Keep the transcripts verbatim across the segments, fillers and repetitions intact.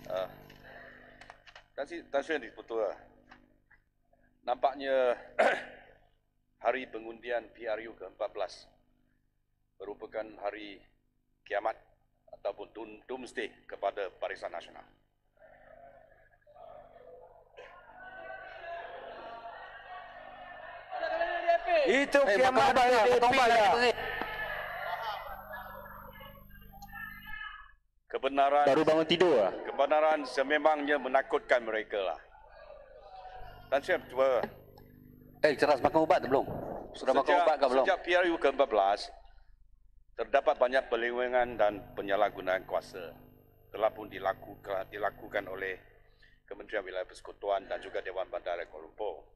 Uh, Tan Sri Betul. Nampaknya hari pengundian P R U ke empat belas merupakan hari kiamat ataupun doomsday kepada Barisan Nasional. Itu kiamat ya, Kebenaran baru bangun tidur lah. Kebenaran sememangnya menakutkan mereka lah. Dan saya cuba. Eh, Ceras makan ubat tu belum? Sudah makan Sejak, ubat ke belum? sejak P R U ke empat belas, terdapat banyak perlewengan dan penyalahgunaan kuasa telah pun dilakukan, dilakukan oleh Kementerian Wilayah Persekutuan dan juga Dewan Bandar Kuala Lumpur.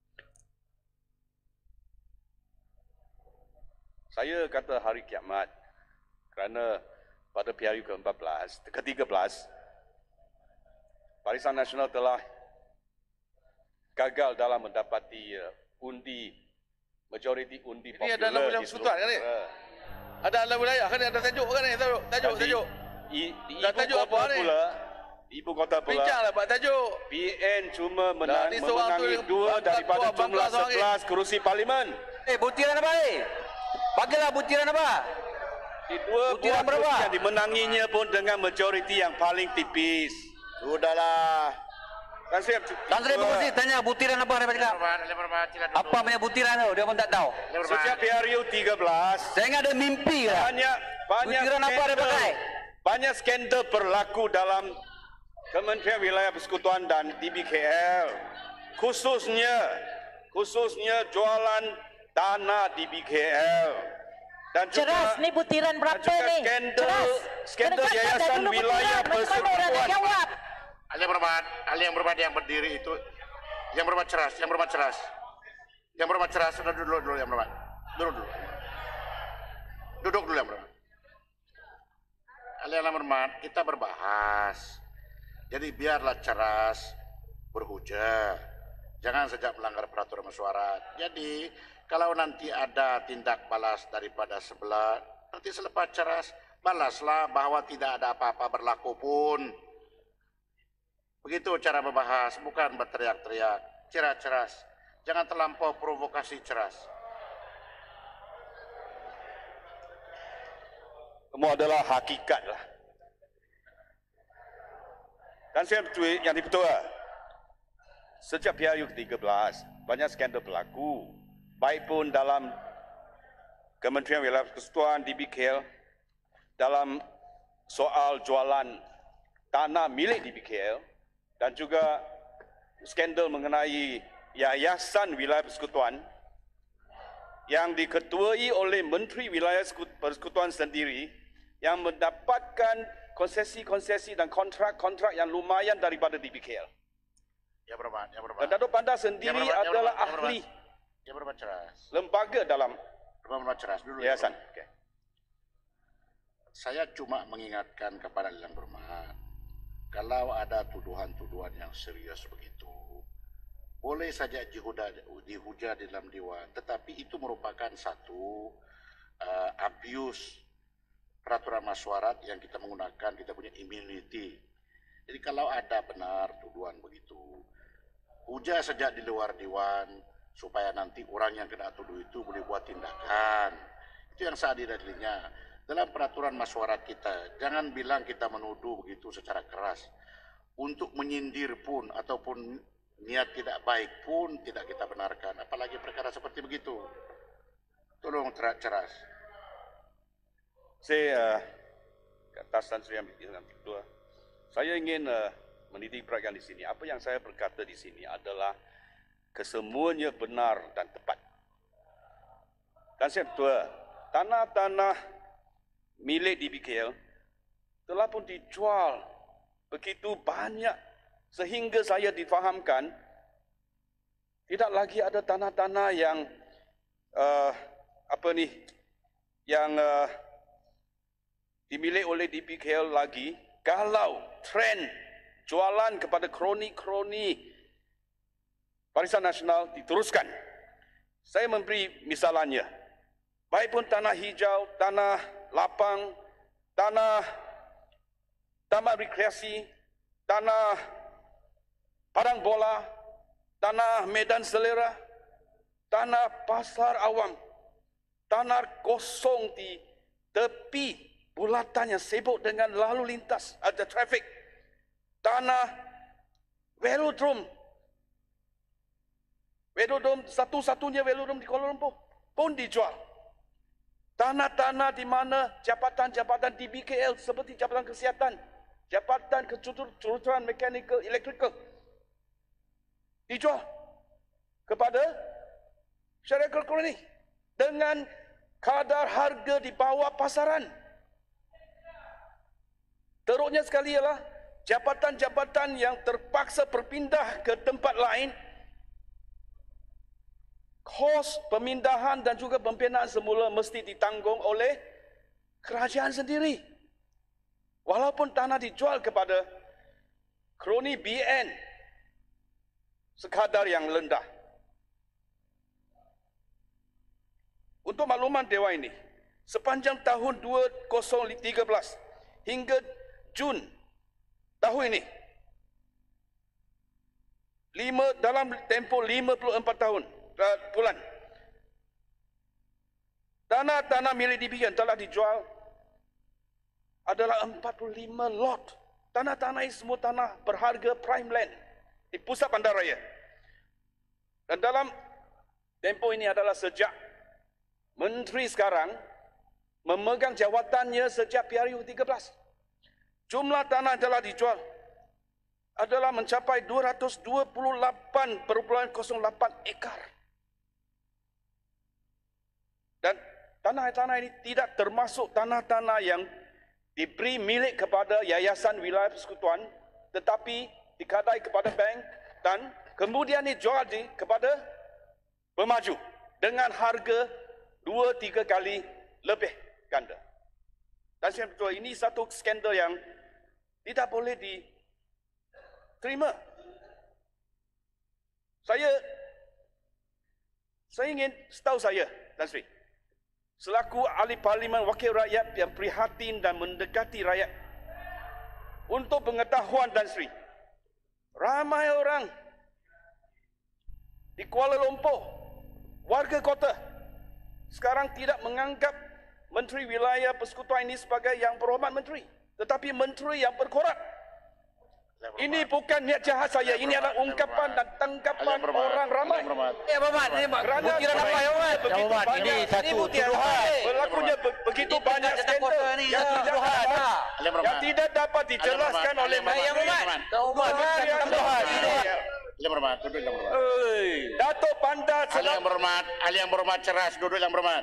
Saya kata hari kiamat kerana pada P R U ke empat belas, ke tiga belas, Barisan Nasional telah gagal dalam mendapati uh, undi, majoriti undi ini popular ada dalam wilayah di persekutuan kan ni? negara. Ada dalam wilayah kan ni? Ada tajuk kan ni? Tajuk, tajuk, Dan tajuk. Di, di Dan ibu tajuk kota apa ni? pula, di ibu kota pula, Bincanglah Pak tajuk. P N cuma menang, Dah, ni seorang tu memenangi yang dua bangga daripada tua, bangga jumlah seorang ni. sebelas kerusi parlimen. Eh, butiran apa ni? Bagilah butiran apa? Di dua Butiran buah berapa? kerusi yang dimenanginya pun dengan majoriti yang paling tipis. Sudahlah. Kan saya Tan Sri Pengurusi tanya butiran apa dia cakap? Apa punya butiran tu? Dia pun tak tahu. sejak P R U tiga belas, Saya ingat ada mimpi lah. banyak banyak Butiran apa dia pakai? banyak skandal berlaku dalam Kementerian Wilayah Persekutuan dan D B K L, khususnya khususnya jualan tanah D B K L dan juga Ceras, ni butiran berapa dan juga ni? skandal Ceras. skandal Kena cakap Yayasan dulu Wilayah butiran. Macam mana orang nak Persekutuan. jawab? Ahli yang berhormat, ahli yang berhormat yang berdiri itu, yang berhormat ceras, yang berhormat ceras, yang berhormat ceras, sudah duduk dulu yang berhormat, duduk dulu, duduk dulu yang berhormat. Ahli yang berhormat, kita berbahas, jadi biarlah ceras berhujah, jangan sejak melanggar peraturan mesyuarat. Jadi kalau nanti ada tindak balas daripada sebelah, nanti selepas ceras balaslah bahwa tidak ada apa-apa berlaku pun. Begitu cara membahas, bukan berteriak-teriak. Ceras-ceras. Jangan terlampau provokasi ceras. Semua adalah hakikat lah. Dan saya betul yang betul lah. Sejak P R U ke tiga belas, banyak skandal berlaku. Baik pun dalam Kementerian Wilayah Persekutuan D B K L, dalam soal jualan tanah milik D B K L, dan juga skandal mengenai Yayasan Wilayah Persekutuan yang diketuai oleh Menteri Wilayah Persekutuan sendiri yang mendapatkan konsesi-konsesi dan kontrak-kontrak yang lumayan daripada D B K L. Ya berhormat, ya berhormat. Dan Datuk Bandar sendiri Ya, berhormat, ya, adalah berhormat, ya, ahli Ya berhormat ceras. lembaga dalam Berhormat ceras dulu. yayasan. Ya, Okay. saya cuma mengingatkan kepada yang berhormat, kalau ada tuduhan-tuduhan yang serius begitu, boleh saja dihujah, dihujah di dalam dewan, tetapi itu merupakan satu uh, abuse peraturan mesyuarat yang kita menggunakan, kita punya immunity. Jadi kalau ada benar tuduhan begitu, hujah saja di luar dewan, supaya nanti orang yang kena tuduh itu boleh buat tindakan. Itu yang seadil-adilnya. Dalam peraturan mesyuarat kita, jangan bilang kita menuduh begitu secara keras. Untuk menyindir pun, ataupun niat tidak baik pun tidak kita benarkan. Apalagi perkara seperti begitu. Tolong ceras. Saya uh, atas Tan Sri yang kedua, saya ingin uh, menitik beratkan di sini. Apa yang saya berkata di sini adalah kesemuanya benar dan tepat. Dan saya kedua, tanah-tanah milik D B K L telah pun dijual begitu banyak sehingga saya difahamkan tidak lagi ada tanah-tanah yang uh, apa ni yang uh, dimiliki oleh D B K L lagi. Kalau trend jualan kepada kroni-kroni Barisan Nasional diteruskan, saya memberi misalannya, baik pun tanah hijau, tanah lapang, tanah taman rekreasi, tanah padang bola, tanah medan selera, tanah pasar awam, tanah kosong di tepi bulatan yang sibuk dengan lalu lintas, ada trafik, tanah velodrome, velodrome satu-satunya velodrome di Kuala Lumpur pun dijual. Tanah-tanah di mana jabatan-jabatan di B K L seperti Jabatan Kesihatan, Jabatan Kejuruteraan Mekanikal Elektrikal dijual kepada syarikat koloni dengan kadar harga di bawah pasaran. Teruknya sekali ialah jabatan-jabatan yang terpaksa berpindah ke tempat lain, kos pemindahan dan juga pembinaan semula mesti ditanggung oleh kerajaan sendiri. Walaupun tanah dijual kepada kroni B N sekadar yang rendah. Untuk makluman Dewan ini, sepanjang tahun dua ribu tiga belas hingga Jun tahun ini, lima, dalam tempoh lima puluh empat tahun uh, bulan, tanah-tanah milik D B N telah dijual adalah empat puluh lima lot. Tanah-tanah ini semua tanah berharga prime land di pusat bandaraya. Dan dalam tempoh ini adalah sejak menteri sekarang memegang jawatannya sejak P R U tiga belas. Jumlah tanah telah dijual adalah mencapai dua ratus dua puluh lapan perpuluhan kosong lapan ekar. Dan tanah-tanah ini tidak termasuk tanah-tanah yang diberi milik kepada Yayasan Wilayah Persekutuan, tetapi dikadai kepada bank dan kemudian dijual di, kepada pemaju dengan harga dua tiga kali lebih ganda. Dan saya betul ini satu skandal yang tidak boleh diterima. Saya saya ingin setahu saya, Tan Sri, selaku ahli parlimen wakil rakyat yang prihatin dan mendekati rakyat, untuk pengetahuan Tan Sri, ramai orang di Kuala Lumpur, warga kota, sekarang tidak menganggap Menteri Wilayah Persekutuan ini sebagai yang berhormat menteri, tetapi menteri yang berkorup. Ini bukan niat jahat saya, ini adalah ungkapan dan tanggapan orang ramai. Ya, Bapak, ini butiran apa ya, Bapak? Begitu Bapak, ini banyak satu tuduhan. berlakunya be- begitu Ini banyak tentang skandal kota ni, yang satu tidak tuduhan. dapat, yang tidak dapat dijelaskan oleh Ya, Bapak, Bapak, Menteri yang tuduhan. Yang berhormat, duduk yang berhormat. Dato' Bandar Ahli yang berhormat, ahli yang berhormat ceras, duduk yang berhormat.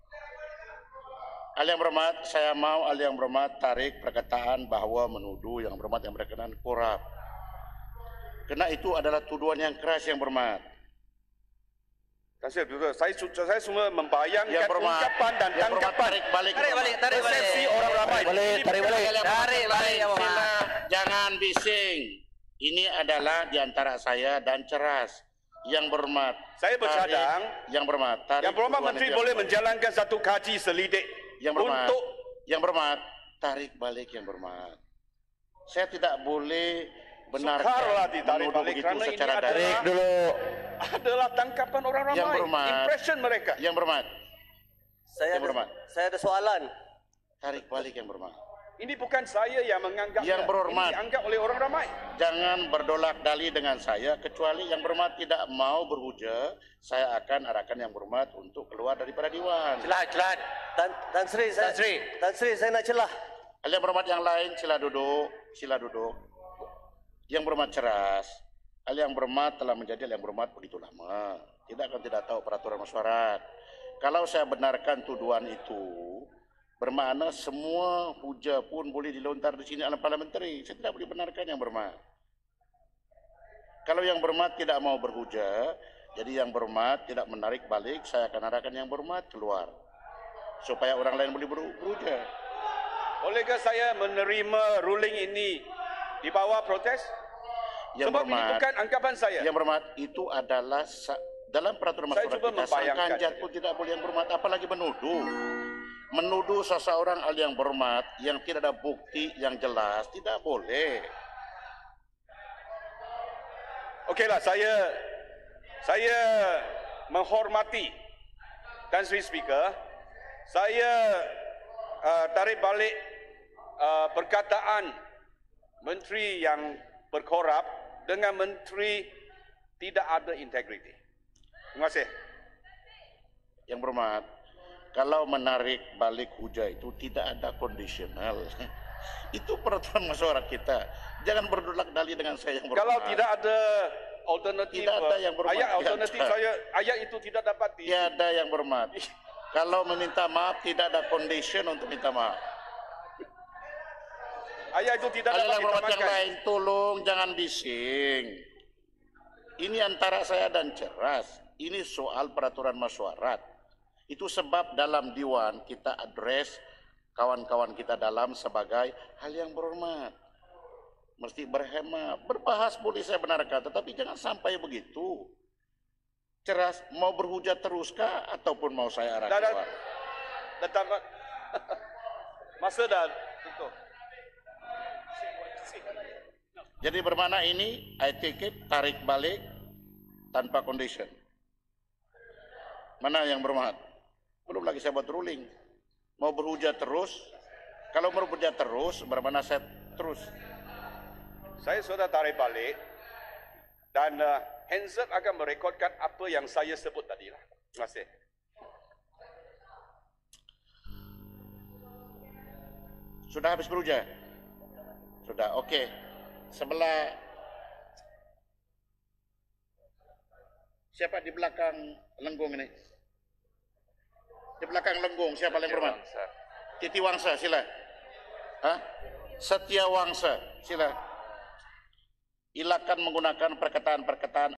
Ahli yang berhormat, saya mau ahli yang berhormat tarik perkataan bahawa menuduh yang berhormat yang berkenaan korup. Kerana itu adalah tuduhan yang keras yang berhormat. Saya, saya, saya semua membayangkan Yang berhormat, ungkapan dan yang berhormat, tanggapan tarik balik. Tarik balik, tarik balik. persepsi orang ramai. Tarik balik, tarik balik. Tarik balik, ya, Bapak. Sila, jangan bising. Ini adalah di antara saya dan ceras. Yang berhormat. Saya bercadang, tarik, yang berhormat. tarik yang berhormat tuduhan menteri itu yang boleh berhormat. menjalankan satu kaji selidik Yang berhormat, untuk yang berhormat, tarik balik yang berhormat. Saya tidak boleh benarkan sukarlah ditarik menuduh balik begitu kerana ini secara adalah, direct. Dulu. adalah tangkapan orang ramai, Yang berhormat. impression mereka. Yang berhormat, Saya Yang ada, berhormat. saya ada soalan. tarik balik yang berhormat. Ini bukan saya yang menganggap, Yang berhormat. ini dianggap oleh orang ramai. Jangan berdolak dali dengan saya kecuali yang berhormat tidak mau berhujah, saya akan arahkan yang berhormat untuk keluar daripada Dewan. Celah, celah. Tan, Tan Sri, saya, Tan Sri. Tan Sri, saya nak celah. Ahli yang berhormat yang lain sila duduk, sila duduk. Yang berhormat ceras, ahli yang berhormat telah menjadi ahli yang berhormat begitu lama. Tidak akan tidak tahu peraturan mesyuarat. Kalau saya benarkan tuduhan itu, bermakna semua hujah pun boleh dilontar di sini dalam parliamentary. Saya tidak boleh benarkan yang berhormat. Kalau yang berhormat tidak mau berhujah, jadi yang berhormat tidak menarik balik, saya akan arahkan yang berhormat keluar. Supaya orang lain boleh ber- berhujah. Bolehkah saya menerima ruling ini di bawah protes? Yang Sebab ini berhormat, bukan anggapan saya. yang berhormat itu adalah sa- dalam peraturan Saya masyarakat cuba kita, membayangkan sangkanjat saja. pun tidak boleh yang berhormat, apalagi menuduh. Menuduh seseorang ahli yang berhormat yang tidak ada bukti yang jelas, tidak boleh. Okeylah, saya saya menghormati Tan Sri Speaker. Saya uh, tarik balik uh, perkataan menteri yang berkorap dengan menteri tidak ada integriti. Terima kasih. Yang berhormat, kalau menarik balik hujah itu tidak ada kondisional. Itu peraturan masyarakat kita. Jangan berdolak dali dengan saya yang berhormat. Kalau tidak ada alternatif, Tidak ada yang berhormat. ayat alternatif Tidak. saya, ayat itu tidak dapat di... Tiada yang berhormat. Kalau meminta maaf tidak ada condition untuk minta maaf. Ayat itu tidak Ada dapat yang berhormat yang ditamatkan. lain, tolong jangan bising. Ini antara saya dan Ceras. Ini soal peraturan masyarakat. Itu sebab dalam Dewan kita address kawan-kawan kita dalam sebagai hal yang berhormat. Mesti berhemat. Berbahas boleh saya benarkan, tetapi jangan sampai begitu. Ceras, mau berhujat teruskah ataupun mau saya arah Dah, dah, keluar? dah tamat. Masa dah tutup. Jadi bermakna ini, I take it, tarik balik tanpa condition. Mana yang berhormat? Belum lagi saya buat ruling. Mau berhujat terus? Kalau mau berhujat terus, bermakna saya terus. Saya sudah tarik balik dan uh, Hanset akan merekodkan apa yang saya sebut tadi lah. Terima kasih. Sudah habis berhujat? Sudah, oke. Okay. Sebelah siapa di belakang Lenggung ini? Di belakang Lenggung siapa yang berhormat? Titi Wangsa, sila. Hah? Setia Wangsa, sila. Ilakan menggunakan perkataan-perkataan